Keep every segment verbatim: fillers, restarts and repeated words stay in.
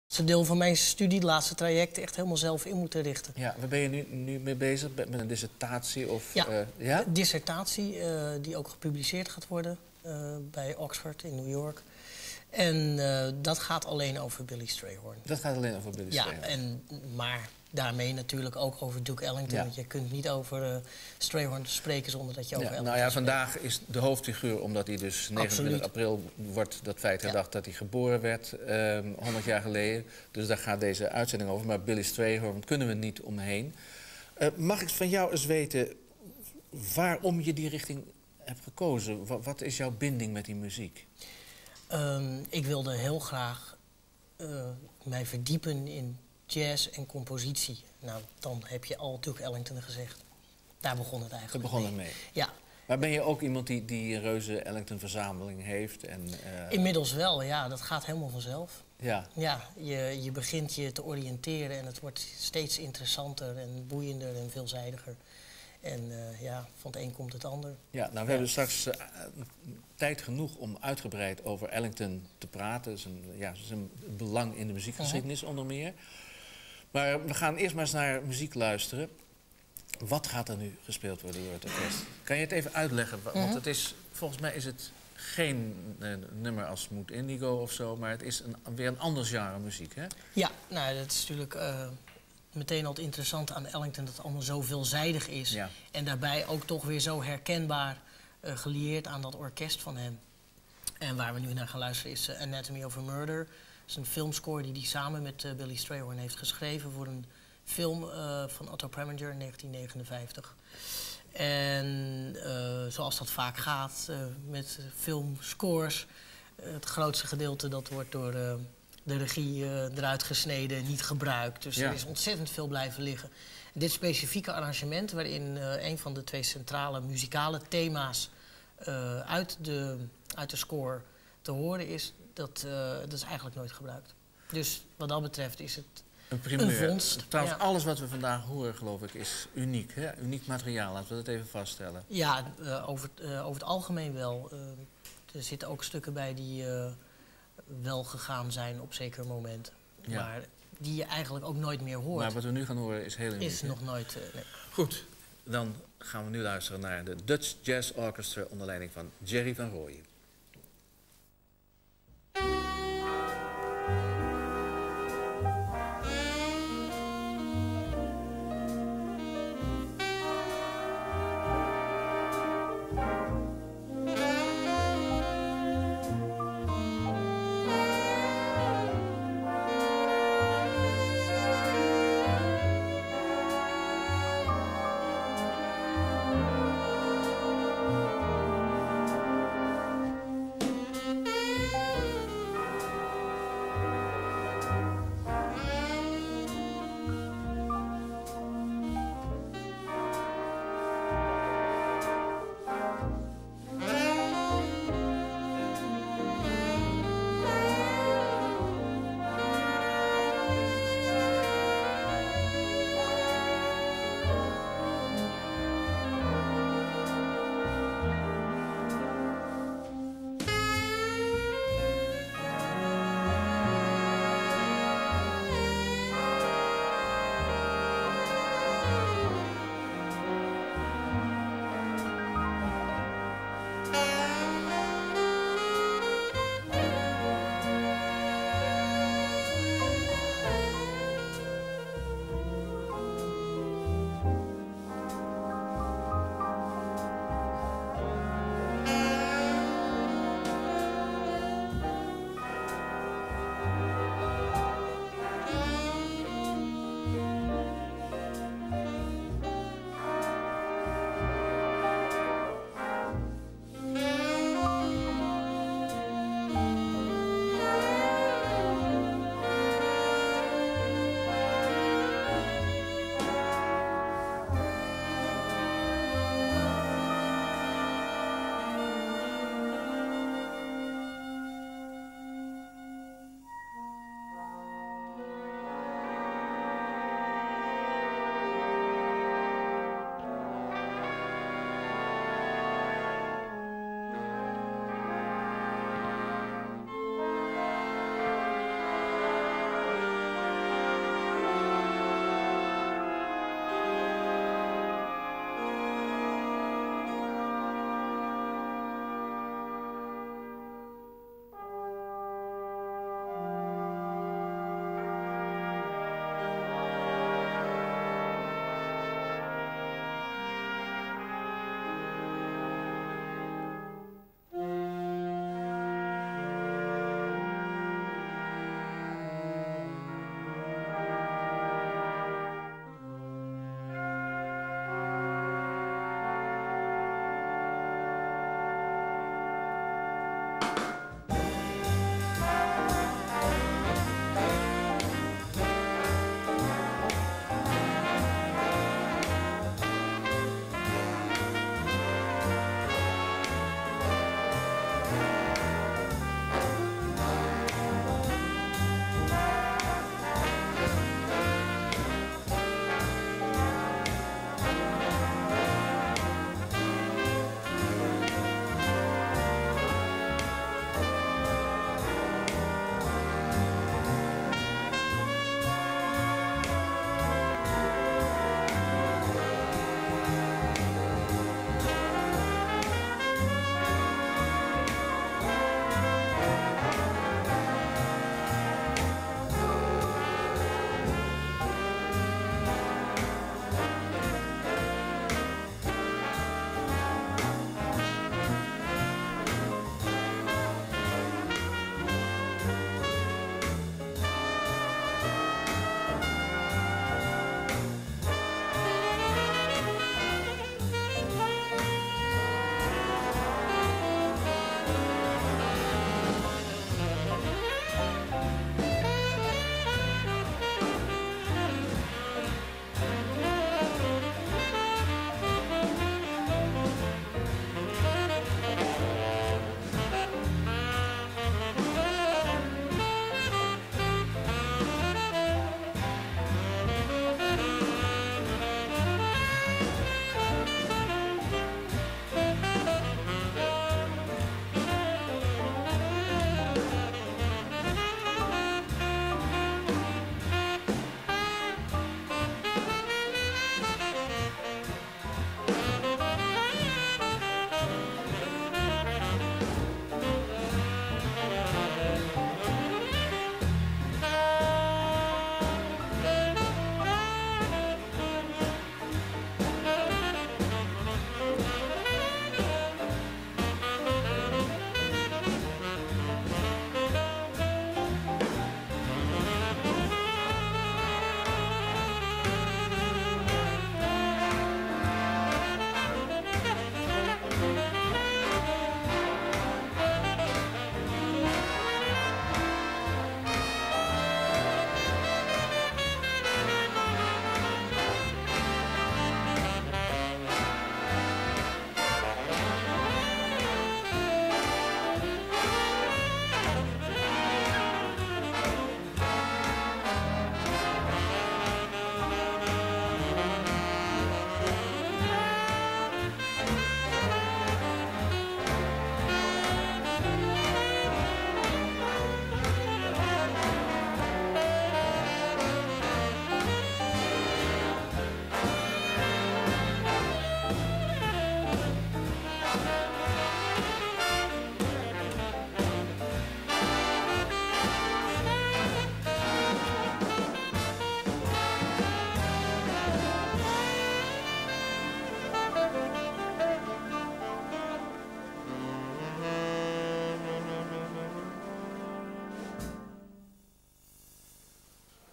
Het is een deel van mijn studie, het laatste traject, echt helemaal zelf in moeten richten. Ja, waar ben je nu, nu mee bezig? Met een dissertatie? Of, Ja, uh, ja? Een dissertatie uh, die ook gepubliceerd gaat worden uh, bij Oxford in New York. En uh, dat gaat alleen over Billy Strayhorn. Dat gaat alleen over Billy ja, Strayhorn? En, maar daarmee natuurlijk ook over Duke Ellington. Ja. Want je kunt niet over uh, Strayhorn spreken zonder dat je over ja, Ellington Nou ja, spreekt. Vandaag is de hoofdfiguur, omdat hij dus negenentwintig april wordt dat feit herdacht ja. dat hij geboren werd, uh, honderd jaar geleden. Dus daar gaat deze uitzending over. Maar Billy Strayhorn kunnen we niet omheen. Uh, mag ik van jou eens weten waarom je die richting hebt gekozen? Wat, wat is jouw binding met die muziek? Um, ik wilde heel graag uh, mij verdiepen in jazz en compositie. Nou, dan heb je al Duke Ellington gezegd. Daar begon het eigenlijk Daar begon het mee. mee? Ja. Maar ben je ook iemand die, die een reuze Ellington-verzameling heeft? En, uh... Inmiddels wel, ja. Dat gaat helemaal vanzelf. Ja. Ja, je, je begint je te oriënteren en het wordt steeds interessanter en boeiender en veelzijdiger. En uh, ja, van het een komt het ander. Ja, nou, we ja. hebben straks uh, tijd genoeg om uitgebreid over Ellington te praten. Dat is een, ja, dat is een belang in de muziekgeschiedenis uh-huh. onder meer. Maar we gaan eerst maar eens naar muziek luisteren. Wat gaat er nu gespeeld worden door het orkest? Kan je het even uitleggen? Want uh-huh. het is, volgens mij is het geen uh, nummer als Mood Indigo of zo, maar het is een, weer een ander genre muziek, hè? Ja, nou, dat is natuurlijk uh, meteen al het interessante aan Ellington, dat het allemaal zo veelzijdig is. Ja. En daarbij ook toch weer zo herkenbaar uh, gelieerd aan dat orkest van hem. En waar we nu naar gaan luisteren is uh, Anatomy of a Murder. Dat is een filmscore die hij samen met uh, Billy Strayhorn heeft geschreven voor een film uh, van Otto Preminger in negentien negenenvijftig. En uh, zoals dat vaak gaat uh, met filmscores, uh, het grootste gedeelte dat wordt door uh, de regie uh, eruit gesneden, niet gebruikt. Dus ja. er is ontzettend veel blijven liggen. En dit specifieke arrangement, waarin uh, een van de twee centrale muzikale thema's uh, uit, de, uit de score te horen is, dat, uh, dat is eigenlijk nooit gebruikt. Dus wat dat betreft is het een primeur. Een vondst. Trouwens, ja. alles wat we vandaag horen, geloof ik, is uniek. Hè? Uniek materiaal, laten we dat even vaststellen. Ja, uh, over, uh, over het algemeen wel. Uh, er zitten ook stukken bij die uh, wel gegaan zijn op zeker momenten. Ja. Maar die je eigenlijk ook nooit meer hoort. Maar wat we nu gaan horen is heel uniek. Is nog nooit... Uh, nee. Goed, dan gaan we nu luisteren naar de Dutch Jazz Orchestra onder leiding van Jerry van Rooyen.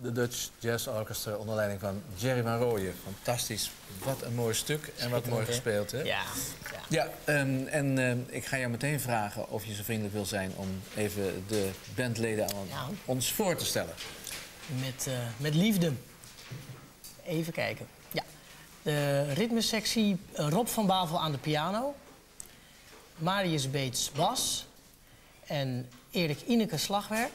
de Dutch Jazz Orchestra onder leiding van Jerry van Rooyen. Fantastisch. Wat een mooi stuk en wat mooi gespeeld, hè? Ja. Ja, ja um, en um, ik ga jou meteen vragen of je zo vriendelijk wil zijn om even de bandleden aan ja. ons voor te stellen. Met, uh, met liefde. Even kijken. Ja. De ritmesectie Rob van Bavel aan de piano. Marius Beets bas. En Erik Ineke slagwerk.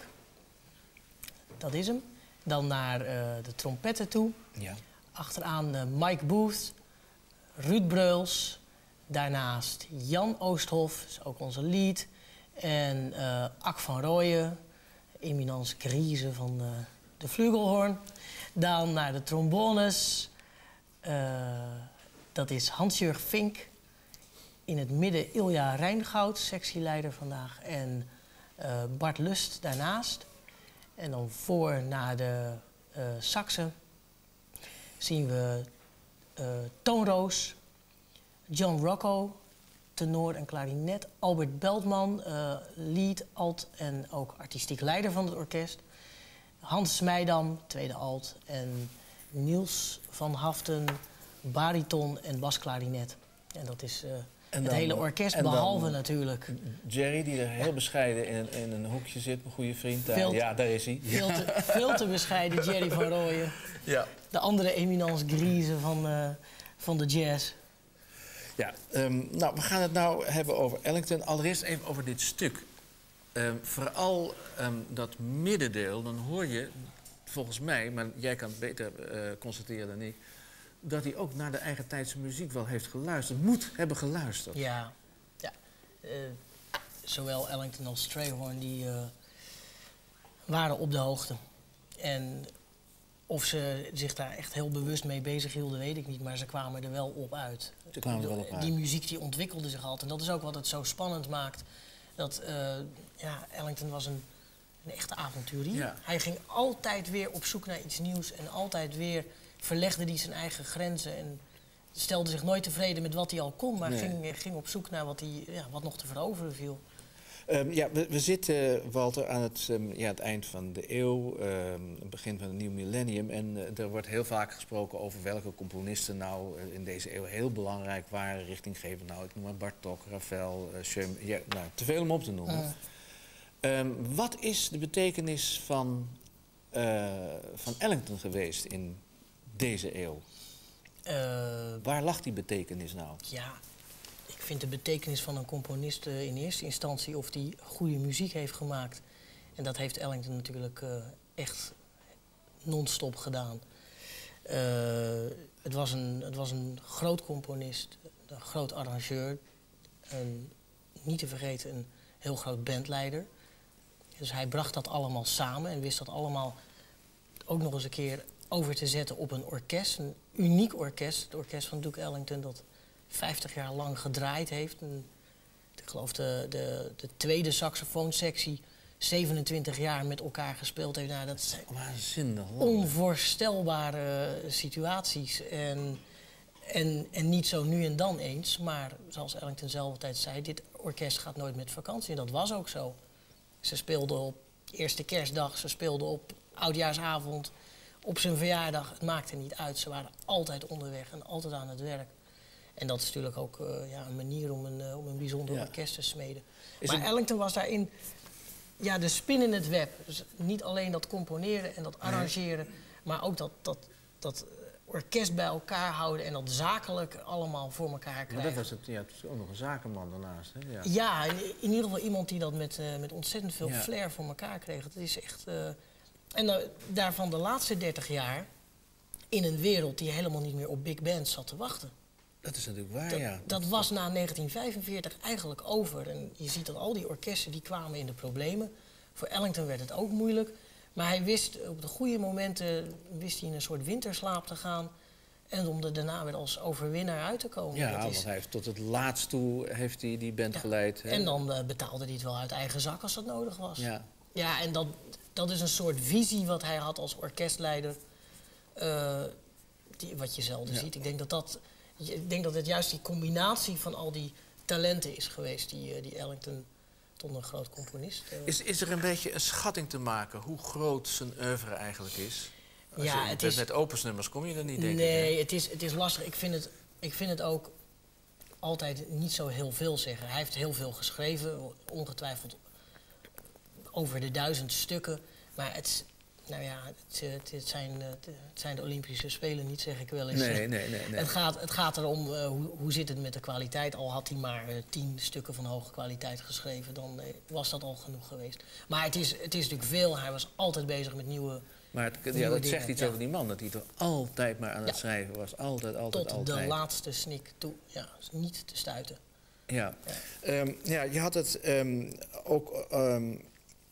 Dat is hem. Dan naar uh, de trompetten toe. Ja. Achteraan uh, Mike Booth, Ruud Breuls. Daarnaast Jan Oosthof, is ook onze lead. En uh, Ak van Rooyen, eminence grise van uh, de flugelhoorn. Dan naar de trombones. Uh, dat is Hans-Jurg Vink. In het midden Ilja Rijngoud, sectieleider vandaag. En uh, Bart Lust daarnaast. En dan voor naar de uh, saxen zien we uh, Toonroos, John Rocco, tenor en klarinet, Albert Beltman, uh, lead, alt en ook artistiek leider van het orkest. Hans Smeidam, tweede alt. En Niels van Haften, bariton en basklarinet. En dat is uh, het dan, hele orkest, behalve natuurlijk... Jerry, die er heel bescheiden in een, in een hoekje zit, mijn goede vriend. Daar. Veel, ja, daar is hij. Veel te, veel te bescheiden, Jerry van Rooyen. Ja. De andere eminence grise van, uh, van de jazz. Ja, um, nou, we gaan het nou hebben over Ellington. Allereerst even over dit stuk. Um, vooral um, dat middendeel, dan hoor je, volgens mij, maar jij kan het beter uh, constateren dan ik, dat hij ook naar de eigen tijdse muziek wel heeft geluisterd. Moet hebben geluisterd. Ja, ja. Uh, zowel Ellington als Strayhorn die uh, waren op de hoogte. En of ze zich daar echt heel bewust mee bezig hielden, weet ik niet. Maar ze kwamen er wel op uit. Ze kwamen er wel op uit. Die muziek die ontwikkelde zich altijd. En dat is ook wat het zo spannend maakt. Dat uh, ja, Ellington was een, een echte avonturier. Ja. Hij ging altijd weer op zoek naar iets nieuws. En altijd weer verlegde hij zijn eigen grenzen. En stelde zich nooit tevreden met wat hij al kon. Maar nee. ging, ging op zoek naar wat, hij, ja, wat nog te veroveren viel. Um, ja, we, we zitten, Walter, aan het, um, ja, het eind van de eeuw, um, het begin van een nieuw millennium. En uh, er wordt heel vaak gesproken over welke componisten nou uh, in deze eeuw heel belangrijk waren, richtinggevend. Nou, ik noem maar Bartók, Ravel, uh, Schumann, ja, nou, te veel om op te noemen. Uh. Um, wat is de betekenis van, uh, van Ellington geweest in deze eeuw? Uh, Waar lag die betekenis nou? Ja. Ik vind de betekenis van een componist uh, in eerste instantie of die goede muziek heeft gemaakt. En dat heeft Ellington natuurlijk uh, echt non-stop gedaan. Uh, het, was een, het was een groot componist, een groot arrangeur. Een, niet te vergeten een heel groot bandleider. Dus hij bracht dat allemaal samen en wist dat allemaal ook nog eens een keer over te zetten op een orkest. Een uniek orkest, het orkest van Duke Ellington dat vijftig jaar lang gedraaid heeft. En, ik geloof de, de, de tweede saxofoonsectie zevenentwintig jaar met elkaar gespeeld heeft. Nou, dat zijn waanzinnig onvoorstelbare situaties. En, en, en niet zo nu en dan eens. Maar zoals Ellington zelf altijd zei, dit orkest gaat nooit met vakantie. En dat was ook zo. Ze speelden op eerste kerstdag, ze speelden op oudjaarsavond, op zijn verjaardag. Het maakte niet uit. Ze waren altijd onderweg en altijd aan het werk. En dat is natuurlijk ook uh, ja, een manier om een, uh, om een bijzonder ja. orkest te smeden. Is maar het... Ellington was daarin ja, de spin in het web. Dus niet alleen dat componeren en dat arrangeren, nee. maar ook dat, dat, dat orkest bij elkaar houden en dat zakelijk allemaal voor elkaar krijgen. Maar dat was het, ja, het was ook nog een zakenman daarnaast. Hè? Ja, ja in, in ieder geval iemand die dat met, uh, met ontzettend veel ja. flair voor elkaar kreeg. Dat is echt... Uh, en uh, daarvan de laatste dertig jaar in een wereld die helemaal niet meer op big bands zat te wachten. Dat is natuurlijk waar, dat, ja. Dat was na negentien vijfenveertig eigenlijk over. En je ziet dat al die orkesten die kwamen in de problemen. Voor Ellington werd het ook moeilijk. Maar hij wist, op de goede momenten wist hij in een soort winterslaap te gaan. En om er daarna weer als overwinnaar uit te komen. Ja, dat want is... hij heeft tot het laatst toe heeft hij die band ja. geleid. Hè? En dan uh, betaalde hij het wel uit eigen zak als dat nodig was. Ja, ja en dat, dat is een soort visie wat hij had als orkestleider. Uh, die, wat je zelden ja. ziet. Ik denk dat dat... Ik denk dat het juist die combinatie van al die talenten is geweest die, die Ellington tot een groot componist... Uh... Is, is er een beetje een schatting te maken hoe groot zijn oeuvre eigenlijk is? Als ja, je, het met, is... met opusnummers kom je er niet, denk nee, ik. Nee, het is, het is lastig. Ik vind het, ik vind het ook altijd niet zo heel veel zeggen. Hij heeft heel veel geschreven, ongetwijfeld over de duizend stukken. Maar het, nou ja, het, het, het, zijn, het zijn de Olympische Spelen niet, zeg ik wel eens. Nee, nee, nee. nee. Het, gaat, het gaat erom, uh, hoe, hoe zit het met de kwaliteit. Al had hij maar uh, tien stukken van hoge kwaliteit geschreven, dan uh, was dat al genoeg geweest. Maar het is, het is natuurlijk veel. Hij was altijd bezig met nieuwe... Maar het, ja, dat zegt iets ja. over die man, dat hij toch altijd maar aan het ja. schrijven was. Altijd, altijd, Tot altijd. de laatste snik toe. Ja, niet te stuiten. Ja, ja. Um, ja je had het um, ook um,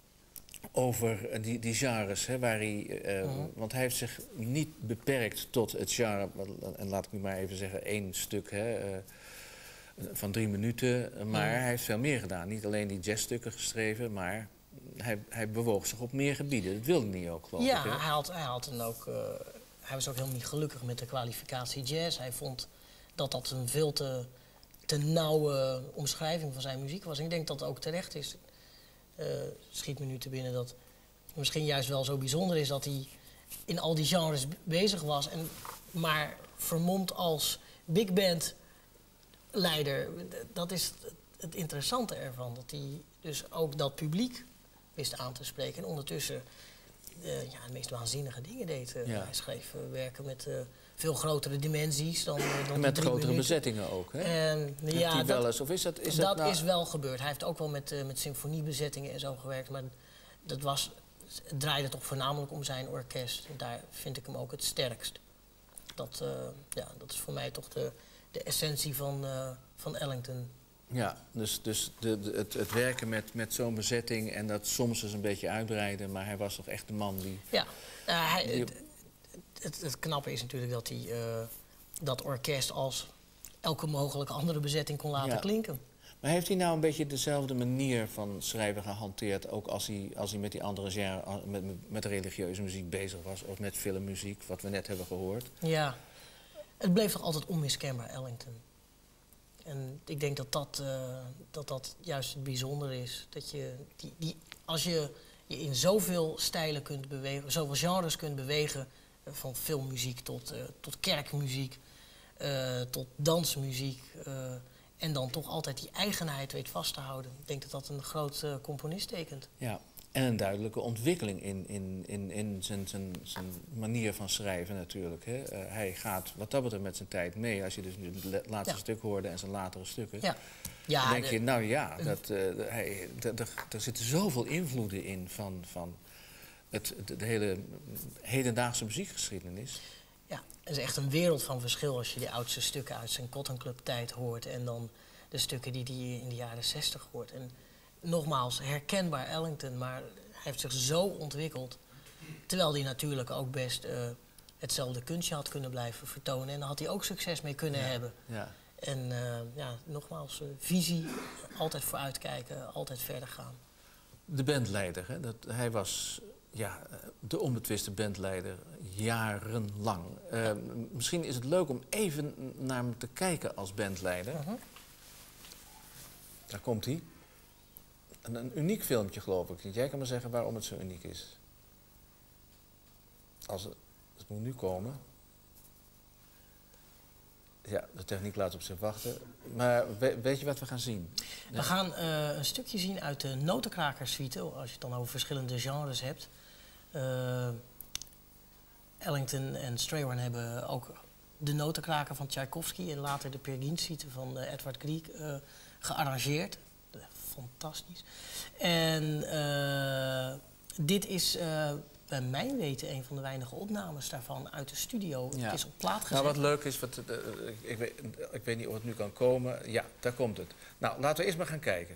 over die, die genres, hè, waar hij... Uh, uh-huh. Want hij heeft zich niet beperkt tot het genre, en laat ik nu maar even zeggen, één stuk, hè, uh, van drie minuten. Maar uh-huh. hij heeft veel meer gedaan. Niet alleen die jazzstukken geschreven, maar... Hij, hij bewoog zich op meer gebieden. Dat wilde hij ook, geloof ja, ik. Ja, hij, had, hij, had dan ook, uh, hij was ook helemaal niet gelukkig met de kwalificatie jazz. Hij vond dat dat een veel te, te nauwe omschrijving van zijn muziek was. En ik denk dat het ook terecht is. Uh, schiet me nu te binnen dat misschien juist wel zo bijzonder is... dat hij in al die genres bezig was. En maar vermomd als big band leider. Dat is het interessante ervan. Dat hij dus ook dat publiek... wist aan te spreken. En ondertussen uh, ja, de meest waanzinnige dingen deed. Uh, ja. Hij schreef uh, werken met uh, veel grotere dimensies dan, uh, dan met grotere minuten. bezettingen ook, hè? En, ja, dat, wel eens, of is dat, is dat dat nou... is wel gebeurd. Hij heeft ook wel met, uh, met symfoniebezettingen en zo gewerkt. Maar dat was, het draaide toch voornamelijk om zijn orkest. En daar vind ik hem ook het sterkst. Dat, uh, ja, dat is voor mij toch de, de essentie van, uh, van Ellington. Ja, dus, dus de, de, het, het werken met, met zo'n bezetting en dat soms eens een beetje uitbreiden, maar hij was toch echt de man die... Ja, uh, hij, die... Het, het, het knappe is natuurlijk dat hij uh, dat orkest als elke mogelijke andere bezetting kon laten ja. klinken. Maar heeft hij nou een beetje dezelfde manier van schrijven gehanteerd, ook als hij, als hij met die andere genre, met, met religieuze muziek bezig was, of met filmmuziek, wat we net hebben gehoord? Ja, het bleef toch altijd onmiskenbaar Ellington. En ik denk dat dat, uh, dat dat juist het bijzondere is. Dat je, die, die, als je je in zoveel stijlen kunt bewegen, zoveel genres kunt bewegen... Uh, van filmmuziek tot, uh, tot kerkmuziek, uh, tot dansmuziek... Uh, en dan toch altijd die eigenheid weet vast te houden. Ik denk dat dat een groot uh, componist tekent. Ja, en een duidelijke ontwikkeling in, in, in, in zijn, zijn, zijn manier van schrijven natuurlijk. Hè. Uh, hij gaat wat dat betreft met zijn tijd mee. Als je dus nu het laatste ja. stuk hoorde en zijn latere stukken... Ja. Ja, dan denk de, je, nou ja, dat, uh, hij, er zitten zoveel invloeden in van, van het, de, de hele hedendaagse muziekgeschiedenis. Ja, het is echt een wereld van verschil als je die oudste stukken uit zijn Cotton Club tijd hoort... en dan de stukken die hij in de jaren zestig hoort. En nogmaals, herkenbaar Ellington, maar hij heeft zich zo ontwikkeld... terwijl hij natuurlijk ook best uh, hetzelfde kunstje had kunnen blijven vertonen... en daar had hij ook succes mee kunnen ja. hebben. Ja. En uh, ja, nogmaals, uh, visie, altijd vooruitkijken, altijd verder gaan. De bandleider, hè? Dat, hij was ja, de onbetwiste bandleider jarenlang. Uh, ja. Misschien is het leuk om even naar hem te kijken als bandleider. Uh-huh. Daar komt hij. Een, een uniek filmpje, geloof ik. Jij kan maar zeggen waarom het zo uniek is. Als het, het moet nu komen. Ja, de techniek laat op zich wachten. Maar we, weet je wat we gaan zien? We ja. gaan uh, een stukje zien uit de Notenkrakerssuite, als je het dan over verschillende genres hebt. Uh, Ellington en Strayhorn hebben ook de Notenkraker van Tchaikovsky en later de Peer Gynt-suite van uh, Edvard Grieg uh, gearrangeerd. Uh, fantastisch. En uh, dit is... Uh, bij mijn weten een van de weinige opnames daarvan uit de studio. Ja. Het is op plaat gezet. Nou, wat leuk is, wat, uh, ik, ik, weet, ik weet niet of het nu kan komen. Ja, daar komt het. Nou, laten we eerst maar gaan kijken.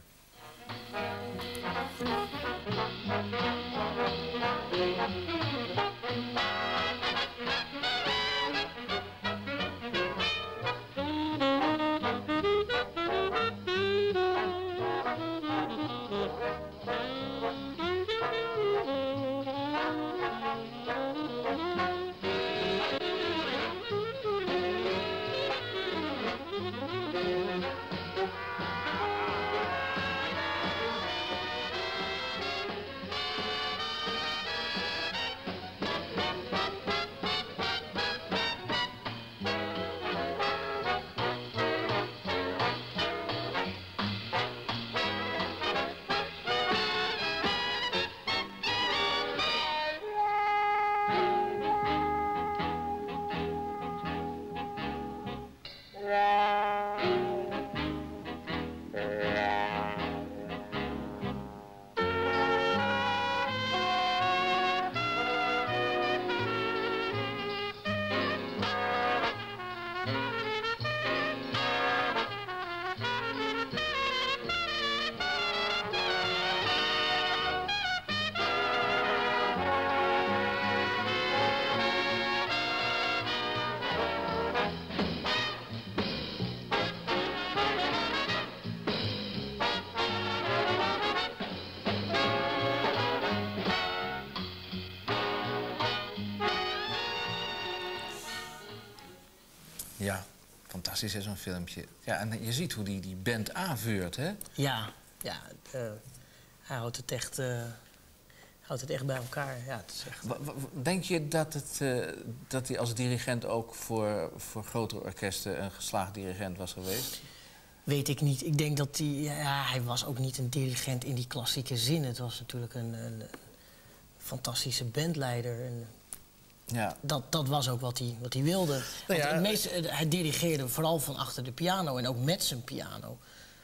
Ja, fantastisch is zo'n filmpje. Ja, en je ziet hoe die, die band aanvuurt, hè? Ja, ja uh, hij houdt het echt... Uh... houdt het echt bij elkaar. Ja, het is echt... Denk je dat, het, uh, dat hij als dirigent ook voor, voor grotere orkesten een geslaagd dirigent was geweest? Weet ik niet. Ik denk dat hij... Ja, hij was ook niet een dirigent in die klassieke zin. Het was natuurlijk een, een fantastische bandleider. En ja. dat, dat was ook wat hij, wat hij wilde. Nou ja, het meeste, hij dirigeerde vooral van achter de piano en ook met zijn piano.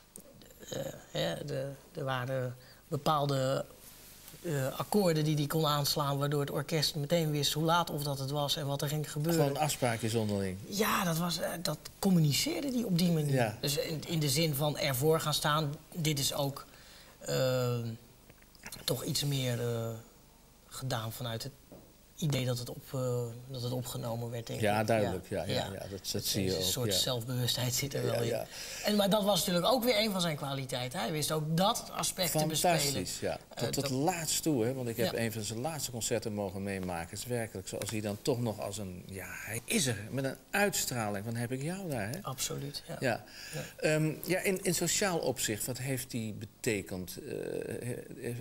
Uh, ja, de, er waren bepaalde... Uh, akkoorden die hij kon aanslaan, waardoor het orkest meteen wist hoe laat of dat het was en wat er ging gebeuren. Gewoon afspraakjes onderling. Ja, dat, was, uh, dat communiceerde hij op die manier. Ja. Dus in, in de zin van ervoor gaan staan, dit is ook uh, toch iets meer uh, gedaan vanuit het idee dat het, op, uh, dat het opgenomen werd, denk ik. Ja, duidelijk. Ja. Ja, ja, ja. ja, dat, dat zie je ook. Een soort ja. zelfbewustheid zit er ja, wel in. Ja. En, maar dat was natuurlijk ook weer een van zijn kwaliteiten. Hij wist ook dat aspect te bespelen. Fantastisch, ja. Tot uh, het laatst toe, hè. Want ik heb ja. een van zijn laatste concerten mogen meemaken. Het is werkelijk zoals hij dan toch nog als een... Ja, hij is er. Met een uitstraling van heb ik jou daar, hè. Absoluut, ja. Ja. Ja. Um, ja in, in sociaal opzicht, wat heeft die betekend? Uh,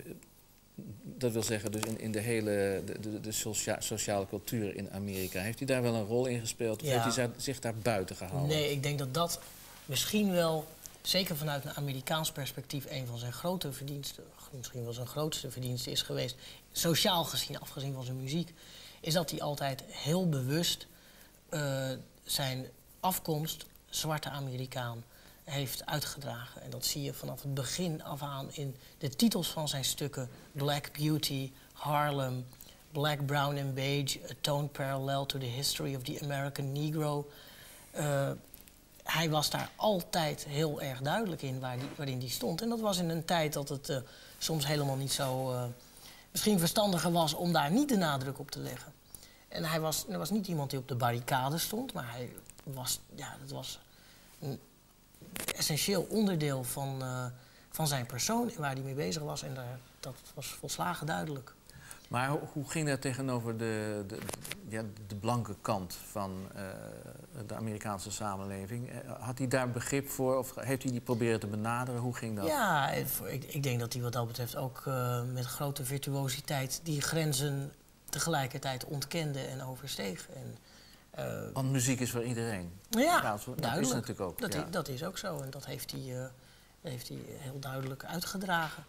Dat wil zeggen, dus in, in de hele de, de, de socia sociale cultuur in Amerika. Heeft hij daar wel een rol in gespeeld? Of ja. heeft hij zich daar buiten gehouden? Nee, ik denk dat dat misschien wel, zeker vanuit een Amerikaans perspectief, een van zijn grote verdiensten, misschien wel zijn grootste verdienste is geweest, sociaal gezien, afgezien van zijn muziek, is dat hij altijd heel bewust uh, zijn afkomst, zwarte Amerikaan, heeft uitgedragen. En dat zie je vanaf het begin af aan in de titels van zijn stukken. Black Beauty, Harlem, Black, Brown and Beige, A Tone Parallel to the History of the American Negro. Uh, hij was daar altijd heel erg duidelijk in waar die, waarin hij stond. En dat was in een tijd dat het uh, soms helemaal niet zo... Uh, misschien verstandiger was om daar niet de nadruk op te leggen. En hij was, er was niet iemand die op de barricade stond, maar hij was... Ja, dat was... Een, essentieel onderdeel van, uh, van zijn persoon en waar hij mee bezig was. En daar, dat was volslagen duidelijk. Maar ho hoe ging dat tegenover de, de, ja, de blanke kant van uh, de Amerikaanse samenleving? Had hij daar begrip voor of heeft hij die proberen te benaderen? Hoe ging dat? Ja, ik, ik denk dat hij wat dat betreft ook uh, met grote virtuositeit die grenzen tegelijkertijd ontkende en oversteeg. En, Uh, Want muziek is voor iedereen. Ja, dat duidelijk. is natuurlijk ook. Dat, ja. is, dat is ook zo. En dat heeft hij, uh, heeft hij heel duidelijk uitgedragen.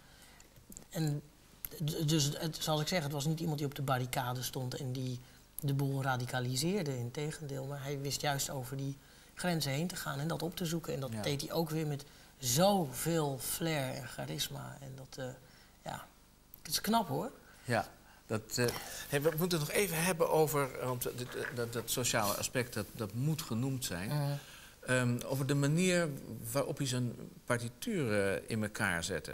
En dus, het, zoals ik zeg, het was niet iemand die op de barricade stond en die de boel radicaliseerde. Integendeel, maar hij wist juist over die grenzen heen te gaan en dat op te zoeken. En dat ja. deed hij ook weer met zoveel flair en charisma. En dat, uh, ja, het is knap hoor. Ja. Dat, uh, hey, we moeten het nog even hebben over, want dat, dat, dat sociale aspect, dat, dat moet genoemd zijn. Uh. Um, over de manier waarop hij zijn partituren in elkaar zette.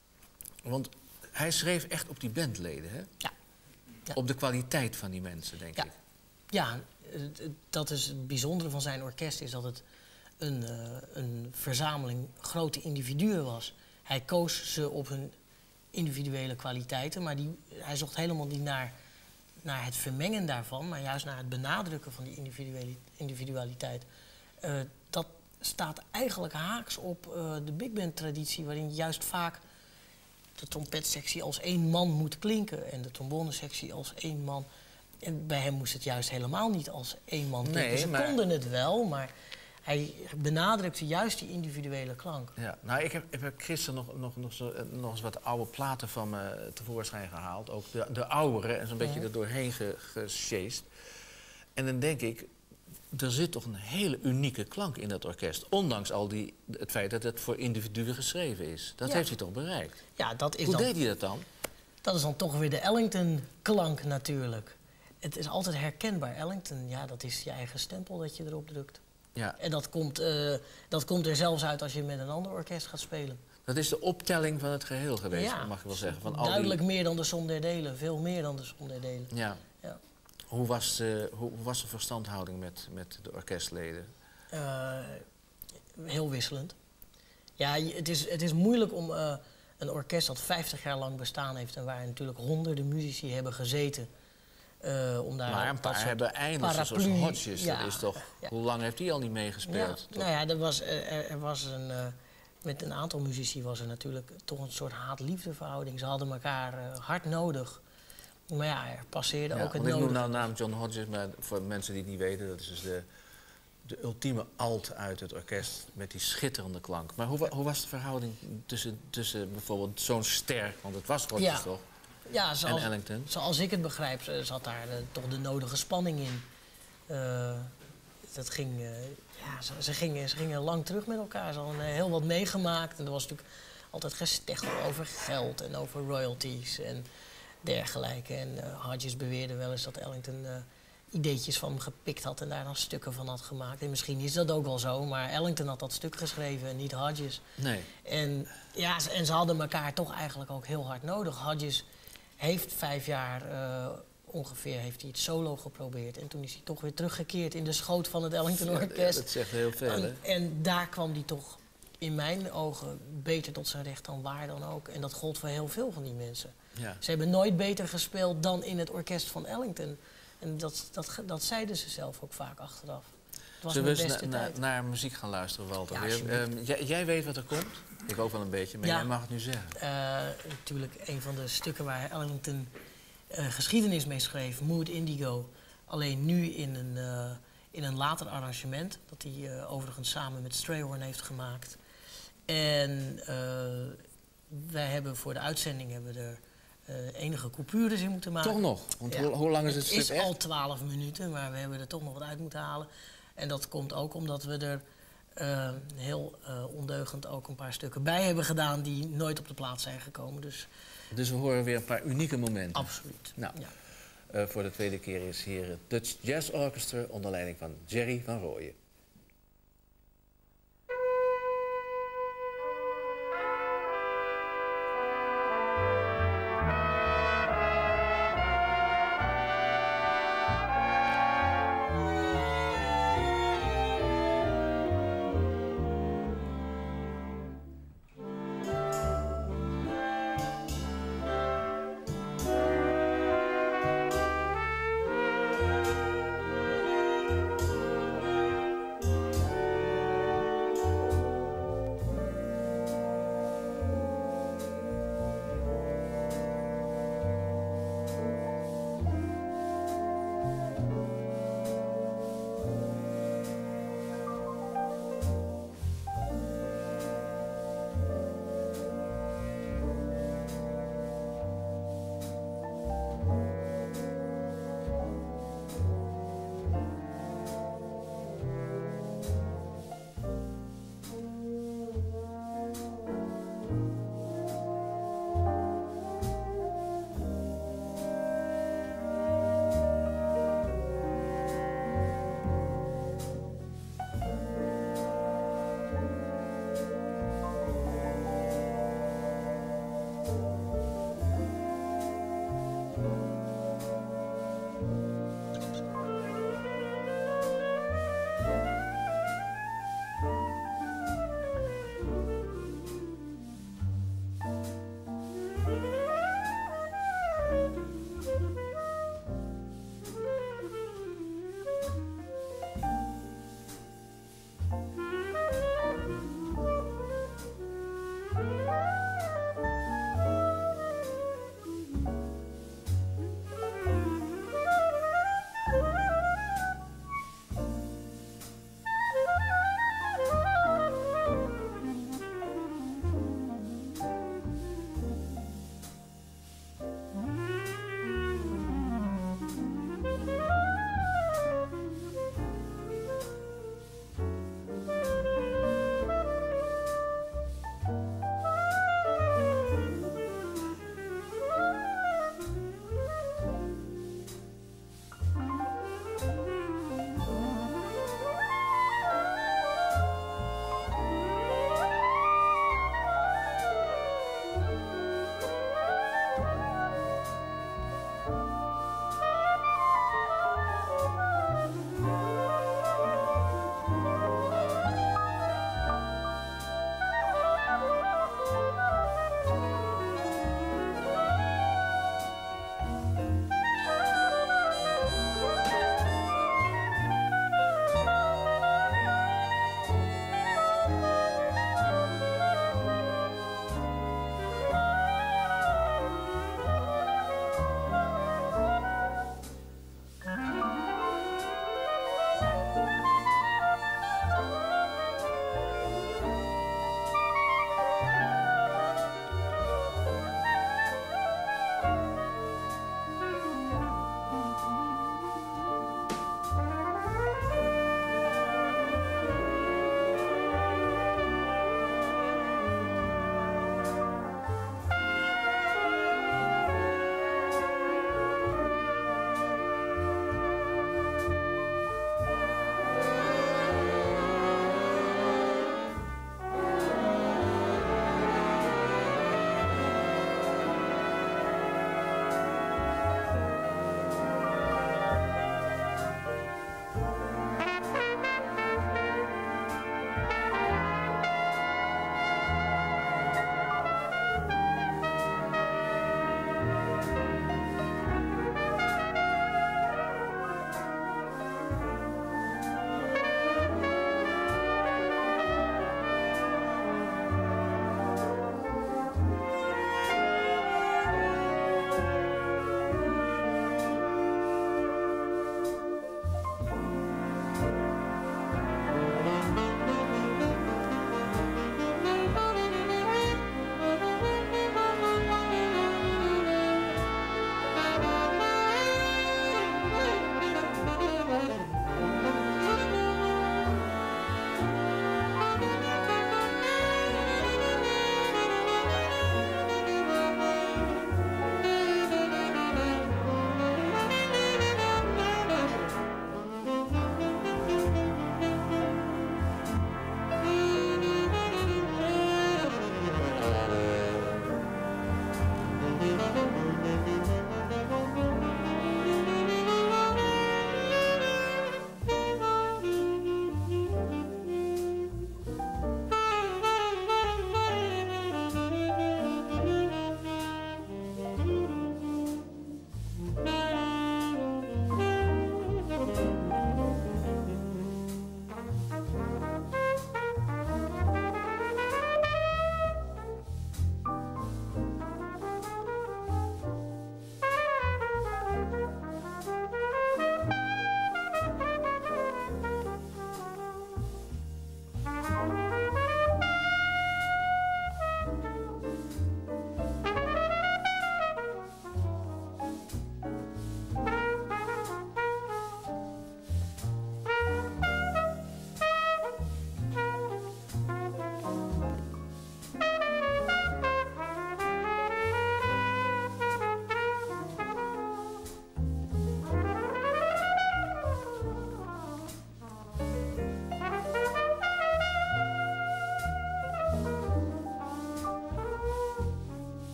Want hij schreef echt op die bandleden, hè? Ja. Ja. Op de kwaliteit van die mensen, denk ja. ik. Ja, dat is het bijzondere van zijn orkest, is dat het een, uh, een verzameling grote individuen was. Hij koos ze op hun individuele kwaliteiten, maar die, hij zocht helemaal niet naar, naar het vermengen daarvan, maar juist naar het benadrukken van die individuele, individualiteit. Uh, dat staat eigenlijk haaks op uh, de big band traditie, waarin juist vaak de trompetsectie als één man moet klinken en de trombonesectie als één man. En bij hem moest het juist helemaal niet als één man klinken. Nee, Ze maar... konden het wel, maar hij benadrukte juist die individuele klank. Ja, nou, ik heb, ik heb gisteren nog, nog, nog, zo, nog eens wat oude platen van me tevoorschijn gehaald. Ook de, de oudere, en zo'n beetje ja. er doorheen ge, gesjeest. En dan denk ik, er zit toch een hele unieke klank in dat orkest. Ondanks al die, het feit dat het voor individuen geschreven is. Dat ja. heeft hij toch bereikt? Ja, dat is Hoe dan, deed hij dat dan? Dat is dan toch weer de Ellington-klank natuurlijk. Het is altijd herkenbaar. Ellington, ja, dat is je eigen stempel dat je erop drukt. Ja. En dat komt, uh, dat komt er zelfs uit als je met een ander orkest gaat spelen. Dat is de optelling van het geheel geweest, ja, mag ik wel zeggen. Van duidelijk al die... meer dan de som der delen. Veel meer dan de som der delen. Ja. Ja. Hoe was, uh, hoe was de verstandhouding met, met de orkestleden? Uh, heel wisselend. Ja, het is, het is moeilijk om uh, een orkest dat vijftig jaar lang bestaan heeft en waar natuurlijk honderden muzici hebben gezeten, Uh, om daar maar een paar hebben eindig, zoals Hodges. Ja, dat is toch, ja. Hoe lang heeft hij al niet meegespeeld? Ja, nou ja, er was, er, er was een, uh, met een aantal muzici was er natuurlijk toch een soort haat-liefdeverhouding. Ze hadden elkaar uh, hard nodig. Maar ja, er passeerde ja, ook het nodige. Ik noem nou de naam John Hodges, maar voor mensen die het niet weten, dat is dus de, de ultieme alt uit het orkest met die schitterende klank. Maar hoe, hoe was de verhouding tussen, tussen bijvoorbeeld zo'n ster, want het was Hodges ja. toch? Ja, zoals, zoals ik het begrijp, zat daar uh, toch de nodige spanning in. Uh, dat ging, uh, ja, ze, ze, gingen, ze gingen lang terug met elkaar. Ze hadden uh, heel wat meegemaakt. En er was natuurlijk altijd gesteggel over geld en over royalties en dergelijke. En uh, Hodges beweerde wel eens dat Ellington uh, ideetjes van hem gepikt had en daar dan stukken van had gemaakt. En misschien is dat ook wel zo, maar Ellington had dat stuk geschreven en niet Hodges. Nee. En, ja, en ze hadden elkaar toch eigenlijk ook heel hard nodig. Hodges heeft vijf jaar uh, ongeveer heeft hij het solo geprobeerd. En toen is hij toch weer teruggekeerd in de schoot van het Ellington Orkest. Ja, dat zegt heel veel, hè? En, en daar kwam hij toch in mijn ogen beter tot zijn recht dan waar dan ook. En dat gold voor heel veel van die mensen. Ja. Ze hebben nooit beter gespeeld dan in het orkest van Ellington. En dat, dat, dat zeiden ze zelf ook vaak achteraf. Zullen we eens na, na, naar muziek gaan luisteren, Walter? Ja, weer? Um, jij, jij weet wat er komt? Ik ook wel een beetje, maar ja, jij mag het nu zeggen. Uh, natuurlijk een van de stukken waar Ellington uh, geschiedenis mee schreef, Mood Indigo. Alleen nu in een, uh, in een later arrangement, dat hij uh, overigens samen met Strayhorn heeft gemaakt. En uh, wij hebben voor de uitzending hebben we er uh, enige coupures in moeten maken. Toch nog? Want ja. hoe, hoe lang is het, het stuk is echt? al twaalf minuten, maar we hebben er toch nog wat uit moeten halen. En dat komt ook omdat we er uh, heel uh, ondeugend ook een paar stukken bij hebben gedaan die nooit op de plaats zijn gekomen. Dus, dus we horen weer een paar unieke momenten. Absoluut. Nou, ja. uh, voor de tweede keer is hier het Dutch Jazz Orchestra onder leiding van Jerry van Rooyen.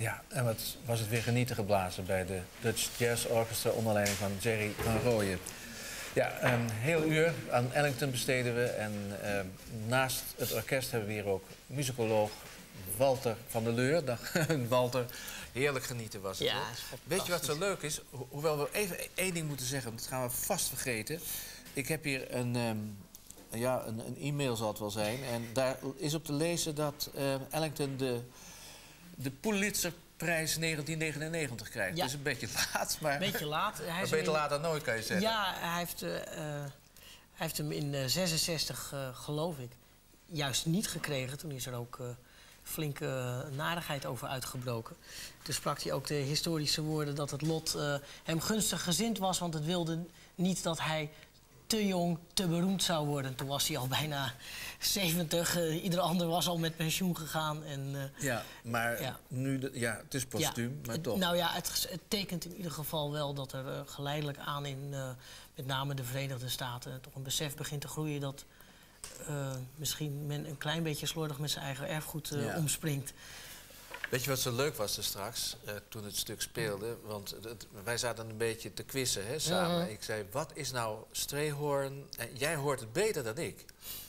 Ja, en wat was het weer genieten geblazen bij de Dutch Jazz Orchestra onder leiding van Jerry van Rooyen. Ja, een heel uur aan Ellington besteden we. En uh, naast het orkest hebben we hier ook muzikoloog Walter van der Leur. Dag Walter, heerlijk genieten was het. Ja, weet je wat zo leuk is? Ho hoewel we even één ding moeten zeggen, dat gaan we vast vergeten. Ik heb hier een, um, ja, een, een e-mail zal het wel zijn. En daar is op te lezen dat uh, Ellington de, de Pulitzerprijs negentien negenennegentig krijgt. Ja. Dus een beetje laat, maar... Een beetje laat. Hij maar is beter in... laat dan nooit, kan je zeggen. Ja, hij heeft, uh, hij heeft hem in uh, zesenzestig, uh, geloof ik, juist niet gekregen. Toen is er ook uh, flinke uh, narigheid over uitgebroken. Toen sprak hij ook de historische woorden dat het lot uh, hem gunstig gezind was, want het wilde niet dat hij te jong, te beroemd zou worden. Toen was hij al bijna zeventig. Uh, ieder ander was al met pensioen gegaan. En, uh, ja, maar ja. nu... De, ja, het is postuum, ja, maar het, toch. Nou ja, het, het tekent in ieder geval wel dat er uh, geleidelijk aan in uh, met name de Verenigde Staten toch een besef begint te groeien dat uh, misschien men een klein beetje slordig met zijn eigen erfgoed uh, ja. omspringt. Weet je wat zo leuk was er straks, uh, toen het stuk speelde? Want het, wij zaten een beetje te quizzen, hè, samen. Uh-huh. Ik zei, wat is nou Strayhorn? En jij hoort het beter dan ik.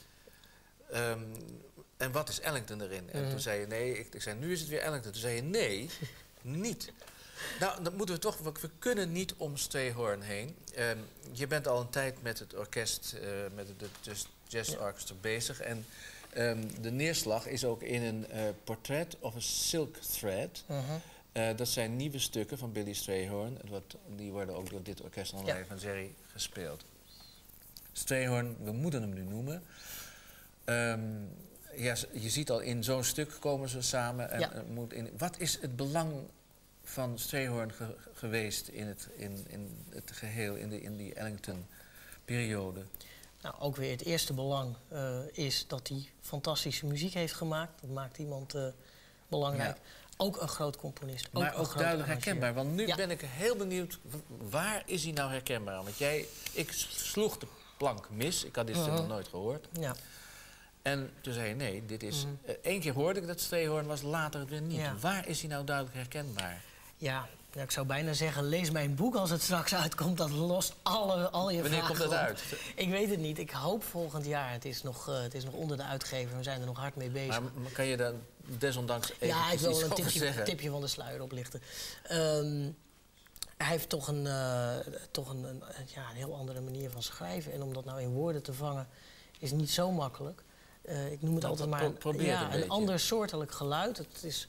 Um, en wat is Ellington erin? En uh-huh. toen zei je, nee. Ik, ik zei, nu is het weer Ellington. Toen zei je, nee, niet. Nou, dan moeten we toch... We kunnen niet om Strayhorn heen. Um, je bent al een tijd met het orkest, uh, met het Dutch Jazz Orchestra bezig. En... Um, de neerslag is ook in een uh, Portrait of a Silk Thread. Uh-huh. uh, dat zijn nieuwe stukken van Billy Strayhorn. Wat, die worden ook door dit orkest onder leiding ja. van Jerry gespeeld. Strayhorn, we moeten hem nu noemen. Um, ja, je ziet al, in zo'n stuk komen ze samen. En, ja. uh, moet in, wat is het belang van Strayhorn ge geweest in het, in, in het geheel, in, de, in die Ellington-periode? Nou, ook weer het eerste belang uh, is dat hij fantastische muziek heeft gemaakt. Dat maakt iemand uh, belangrijk. Ja. Ook een groot componist. Ook maar ook duidelijk herkenbaar. Want nu ja. ben ik heel benieuwd, waar is hij nou herkenbaar aan? Want jij, ik sloeg de plank mis. Ik had dit uh-huh. nog nooit gehoord. Ja. En toen zei je, nee, dit is... Uh-huh. uh, Eén keer hoorde ik dat Strayhorn was, later het weer niet. Ja. Waar is hij nou duidelijk herkenbaar? Ja, nou, ik zou bijna zeggen, lees mijn boek als het straks uitkomt. Dat lost alle, al je Wanneer vragen komt dat op. uit? Ik weet het niet. Ik hoop volgend jaar. Het is nog, uh, het is nog onder de uitgever. We zijn er nog hard mee bezig. Maar, maar kan je daar desondanks even ja, ik wil iets een over tipje, zeggen? tipje van de sluier oplichten. Um, hij heeft toch, een, uh, toch een, een, ja, een heel andere manier van schrijven. En om dat nou in woorden te vangen, is niet zo makkelijk. Uh, ik noem het nou, altijd maar een, probeer ja, een, een ander soortelijk geluid. Het is,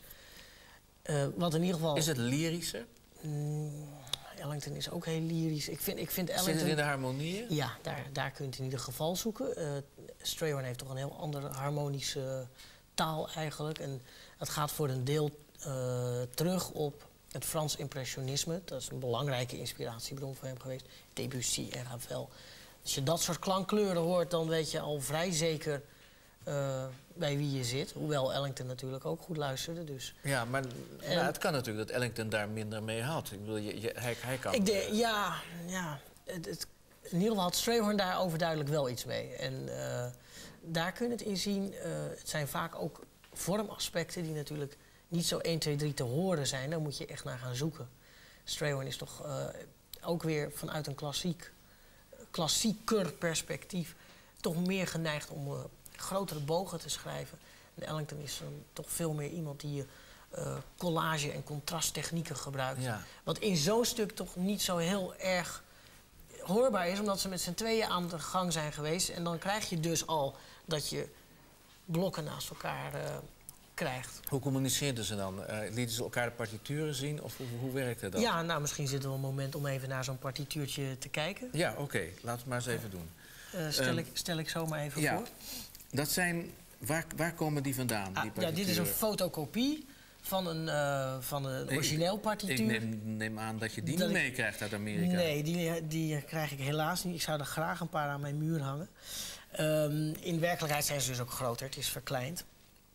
uh, wat in ieder geval... Is het lyrischer? Mm, Ellington is ook heel lyrisch. Ik vind, ik vind Ellington... Zit het in de harmonieën? Ja, daar, daar kunt u in ieder geval zoeken. Uh, Strayhorn heeft toch een heel andere harmonische taal eigenlijk. En het gaat voor een deel uh, terug op het Frans impressionisme. Dat is een belangrijke inspiratiebron voor hem geweest. Debussy en Ravel. Als je dat soort klankkleuren hoort, dan weet je al vrij zeker... Uh, bij wie je zit. Hoewel Ellington natuurlijk ook goed luisterde. Dus. Ja, maar en, nou, het kan natuurlijk dat Ellington daar minder mee had. Ik bedoel, je, je, hij, hij kan... Ik de, ja, ja het, het, in ieder geval had Strayhorn daar overduidelijk wel iets mee. En uh, daar kun je het in zien. Uh, het zijn vaak ook vormaspecten die natuurlijk niet zo één, twee, drie te horen zijn. Daar moet je echt naar gaan zoeken. Strayhorn is toch uh, ook weer vanuit een klassiek, klassieker perspectief... toch meer geneigd om... Uh, grotere bogen te schrijven. En Ellington is um, toch veel meer iemand die uh, collage- en contrasttechnieken gebruikt. Ja. Wat in zo'n stuk toch niet zo heel erg hoorbaar is... omdat ze met z'n tweeën aan de gang zijn geweest. En dan krijg je dus al dat je blokken naast elkaar uh, krijgt. Hoe communiceerden ze dan? Uh, lieten ze elkaar de partituren zien? Of hoe, hoe werkte dat? Ja, nou, misschien zit er wel een moment om even naar zo'n partituurtje te kijken. Ja, oké. Okay. Laten we het maar eens even doen. Uh, stel, um, ik, stel ik zo maar even ja. voor. Dat zijn... Waar, waar komen die vandaan, Ah, die partituren? Ja, dit is een fotocopie van een, uh, van een nee, origineel partituur. Ik neem, neem aan dat je die dat niet meekrijgt uit Amerika. Nee, die, die krijg ik helaas niet. Ik zou er graag een paar aan mijn muur hangen. Um, in werkelijkheid zijn ze dus ook groter. Het is verkleind.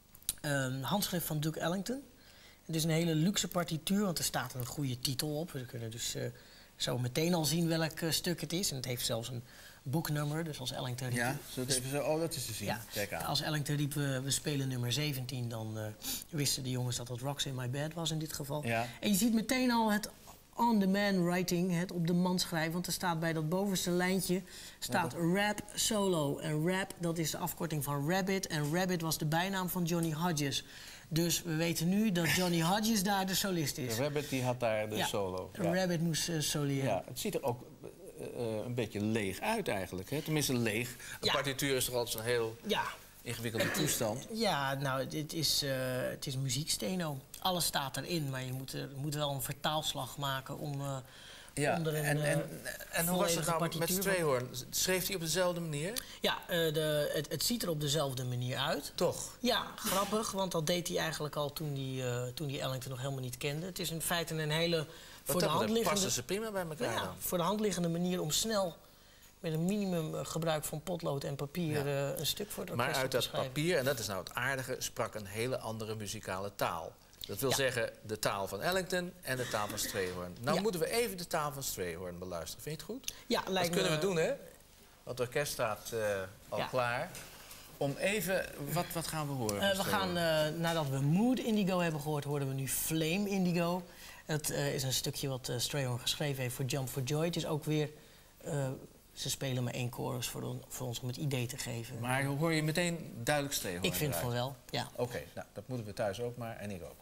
Um, handschrift van Duke Ellington. Het is een hele luxe partituur, want er staat een goede titel op. We kunnen dus uh, zo meteen al zien welk uh, stuk het is. En het heeft zelfs een boeknummer. Dus als Ellington riep... Ja, zo even zo, oh, dat is te zien. Ja, Kijk aan. als Ellington riep, we, we spelen nummer zeventien... dan uh, wisten de jongens dat dat Rocks in My Bed was in dit geval. Ja. En je ziet meteen al het on-the-man writing, het op de man schrijven. Want er staat bij dat bovenste lijntje staat rap solo. En rap, dat is de afkorting van Rabbit. En Rabbit was de bijnaam van Johnny Hodges. Dus we weten nu dat Johnny Hodges daar de solist is. De Rabbit die had daar de ja, solo. Ja. Rabbit moest uh, soleren. Ja, het ziet er ook uh, uh, een beetje leeg uit eigenlijk. Hè? Tenminste leeg. Een ja. partituur is toch altijd zo'n heel ja. ingewikkelde toestand? Ja, nou, het is, uh, het is muzieksteno. Alles staat erin, maar je moet, er, moet wel een vertaalslag maken om... Uh, Ja, en, en, en, en hoe was het nou met Strayhorn? Schreef hij op dezelfde manier? Ja, uh, de, het, het ziet er op dezelfde manier uit. Toch? Ja, grappig, want dat deed hij eigenlijk al toen hij, uh, toen hij Ellington nog helemaal niet kende. Het is in feite een hele voor de hand liggende... passen ze prima bij elkaar ja, dan? Voor de hand liggende manier om snel met een minimum gebruik van potlood en papier ja. uh, een stuk voor het orkest Maar uit te dat schrijven. papier, en dat is nou het aardige, sprak een hele andere muzikale taal. Dat wil ja. zeggen de taal van Ellington en de taal van Strayhorn. Nou ja. moeten we even de taal van Strayhorn beluisteren. Vind je het goed? Ja, lijkt dat kunnen me... we doen, hè? Want het orkest staat uh, al ja. klaar. Om even... Wat, wat gaan we horen? Uh, we gaan, uh, nadat we Mood Indigo hebben gehoord, horen we nu Flame Indigo. Het uh, is een stukje wat uh, Strayhorn geschreven heeft voor Jump for Joy. Het is ook weer... Uh, ze spelen maar één chorus voor, de, voor ons om het idee te geven. Maar hoor je meteen duidelijk Strayhorn? Ik vind van wel, ja. Oké, okay, nou, dat moeten we thuis ook maar en ik ook.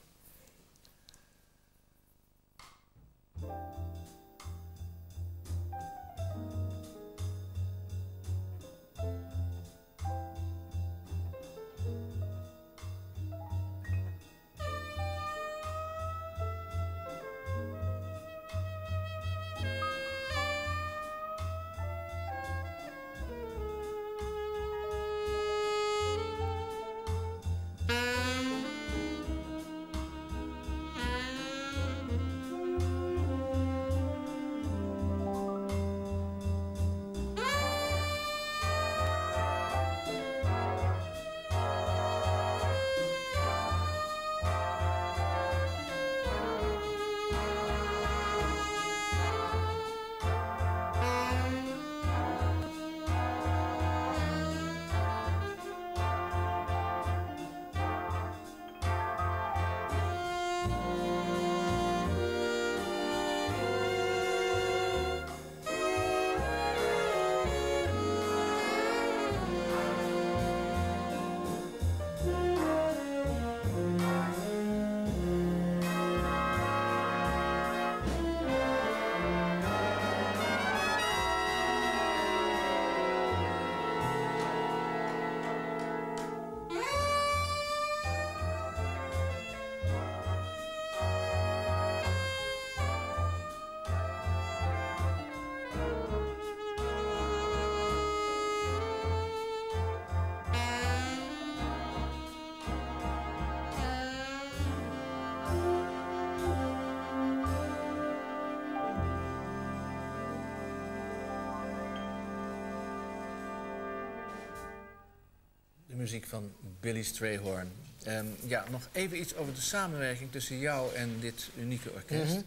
Muziek van Billy Strayhorn. Um, ja, nog even iets over de samenwerking tussen jou en dit unieke orkest. Mm-hmm.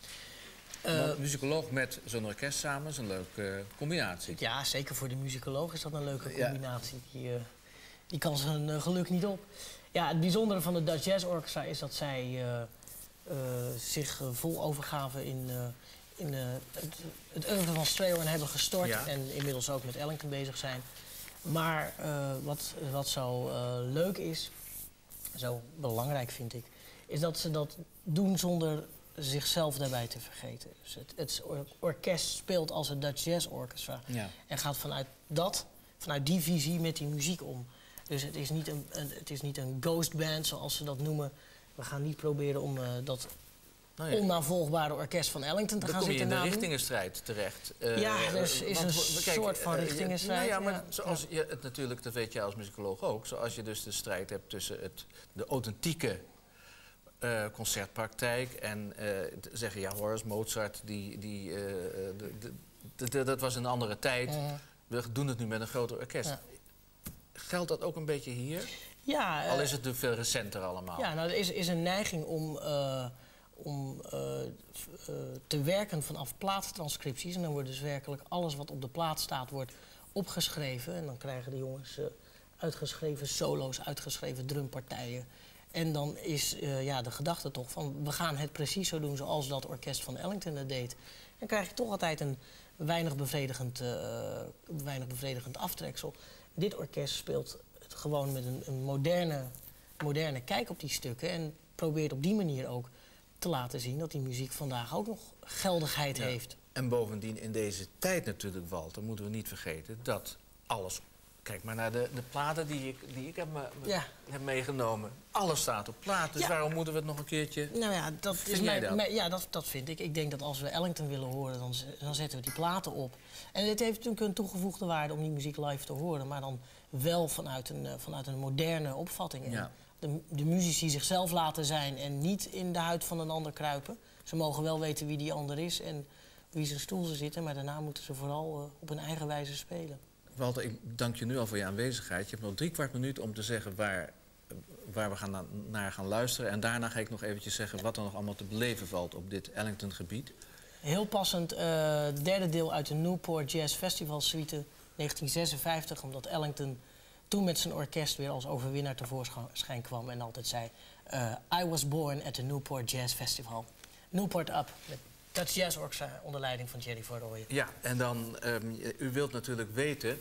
uh, muzikoloog met zo'n orkest samen is een leuke uh, combinatie. Ja, zeker voor de muzikoloog is dat een leuke combinatie. Ja. Die, uh, die kan zijn uh, geluk niet op. Ja, het bijzondere van de Dutch Jazz Orchestra is dat zij uh, uh, zich uh, vol overgave in, uh, in uh, het, het oeuvre van Strayhorn hebben gestort. Ja. En inmiddels ook met Ellington bezig zijn. Maar uh, wat, wat zo uh, leuk is, zo belangrijk vind ik, is dat ze dat doen zonder zichzelf daarbij te vergeten. Dus het, het or orkest speelt als het Dutch Jazz Orchestra. Ja. En gaat vanuit dat, vanuit die visie met die muziek om. Dus het is niet een, een, het is niet een ghost band, zoals ze dat noemen. We gaan niet proberen om uh, dat... Nou ja. onnavolgbare orkest van Ellington te dan gaan zitten nadoen. Dan kom je in de richtingenstrijd terecht. Uh, ja, dus is want, een kijk, soort van richtingenstrijd. Uh, nou ja, maar ja. zoals je het natuurlijk, dat weet je als muzikoloog ook... zoals je dus de strijd hebt tussen het, de authentieke uh, concertpraktijk... en uh, zeggen, ja, Horace Mozart, die, die, uh, de, de, de, de, dat was een andere tijd. Uh. We doen het nu met een groter orkest. Ja. Geldt dat ook een beetje hier? Ja. Uh, Al is het natuurlijk veel recenter allemaal. Ja, nou, er is, is een neiging om... Uh, om uh, uh, te werken vanaf plaattranscripties. En dan wordt dus werkelijk alles wat op de plaat staat, wordt opgeschreven. En dan krijgen de jongens uh, uitgeschreven solo's, uitgeschreven drumpartijen. En dan is uh, ja, de gedachte toch van, we gaan het precies zo doen zoals dat orkest van Ellington het deed. Dan krijg je toch altijd een weinig bevredigend, uh, weinig bevredigend aftreksel. Dit orkest speelt het gewoon met een, een moderne, moderne kijk op die stukken. En probeert op die manier ook te laten zien dat die muziek vandaag ook nog geldigheid ja. heeft. En bovendien in deze tijd natuurlijk, Walter, moeten we niet vergeten dat alles... Kijk maar naar de, de platen die ik, die ik heb, me, ja. heb meegenomen. Alles staat op plaat, dus ja. waarom moeten we het nog een keertje... Nou ja, dat vind is mijn, dat? Mijn, ja, dat, dat vind ik. Ik denk dat als we Ellington willen horen, dan, dan zetten we die platen op. En het heeft natuurlijk een toegevoegde waarde om die muziek live te horen, maar dan wel vanuit een, vanuit een moderne opvatting. Ja. De, de muzici zichzelf laten zijn en niet in de huid van een ander kruipen. Ze mogen wel weten wie die ander is en wie zijn stoel ze zitten, maar daarna moeten ze vooral uh, op hun eigen wijze spelen. Walter, ik dank je nu al voor je aanwezigheid. Je hebt nog drie kwart minuut om te zeggen waar, waar we gaan na, naar gaan luisteren. En daarna ga ik nog eventjes zeggen wat er nog allemaal te beleven valt op dit Ellington-gebied. Heel passend, uh, derde deel uit de Newport Jazz Festival Suite negentien zesenvijftig. Omdat Ellington toen met zijn orkest weer als overwinnaar tevoorschijn kwam. En altijd zei, uh, I was born at the Newport Jazz Festival. Newport Up. Dutch Jazz Orchestra onder leiding van Jerry Van Rooyen. Ja, en dan, um, u wilt natuurlijk weten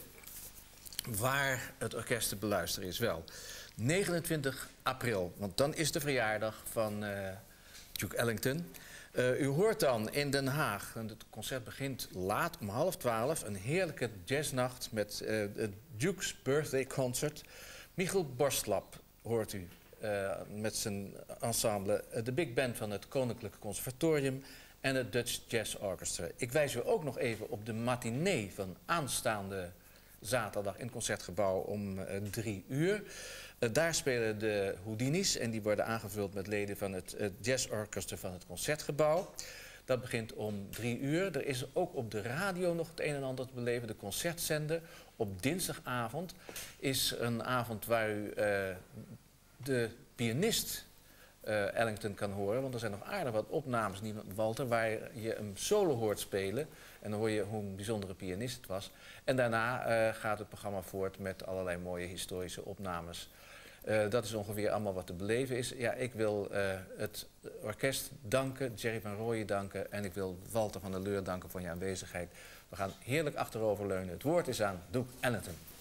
waar het orkest te beluisteren is. Wel, negenentwintig april, want dan is de verjaardag van uh, Duke Ellington. Uh, u hoort dan in Den Haag, en het concert begint laat om half twaalf... een heerlijke jazznacht met uh, het Duke's Birthday Concert. Michiel Borstlap hoort u uh, met zijn ensemble, uh, de big band van het Koninklijke Conservatorium... en het Dutch Jazz Orchestra. Ik wijs u ook nog even op de matinee van aanstaande zaterdag in het Concertgebouw om uh, drie uur. Uh, daar spelen de Houdinis en die worden aangevuld met leden van het uh, Jazz Orchestra van het Concertgebouw. Dat begint om drie uur. Er is ook op de radio nog het een en ander te beleven, de concertzender. Op dinsdagavond is een avond waar u uh, de pianist... Uh, Ellington kan horen, want er zijn nog aardig wat opnames, niet Walter, waar je hem solo hoort spelen. En dan hoor je hoe een bijzondere pianist het was. En daarna uh, gaat het programma voort met allerlei mooie historische opnames. Uh, dat is ongeveer allemaal wat te beleven is. Ja, ik wil uh, het orkest danken, Jerry Van Rooyen danken en ik wil Walter van der Leur danken voor je aanwezigheid. We gaan heerlijk achteroverleunen. Het woord is aan Duke Ellington.